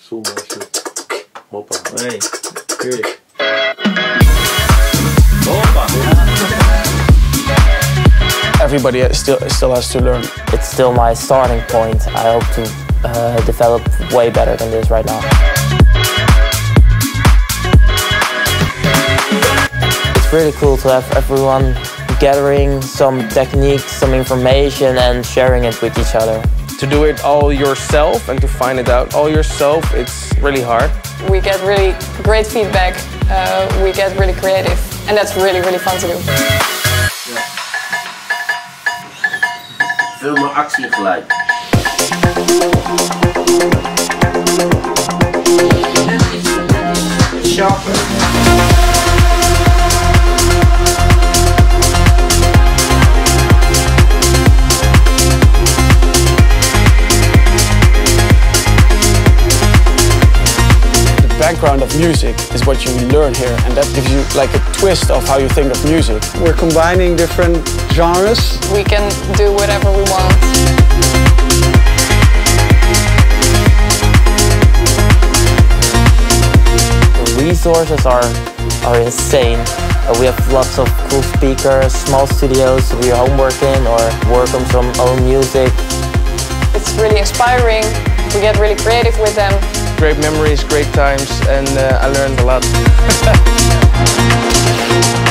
Suma, Opa. Hey, good. Opa. Everybody still has to learn. It's still my starting point. I hope to develop way better than this right now. It's really cool to have everyone gathering some techniques, some information and sharing it with each other. To do it all yourself and to find it out all yourself, it's really hard. We get really great feedback, we get really creative and that's really, really fun to do. Veel meer actie gelijk. Sharper. Background of music is what you learn here, and that gives you like a twist of how you think of music. We're combining different genres. We can do whatever we want. The resources are insane. We have lots of cool speakers, small studios to do your homework in or work on some own music. It's really inspiring. We get really creative with them. Great memories, great times, and I learned a lot.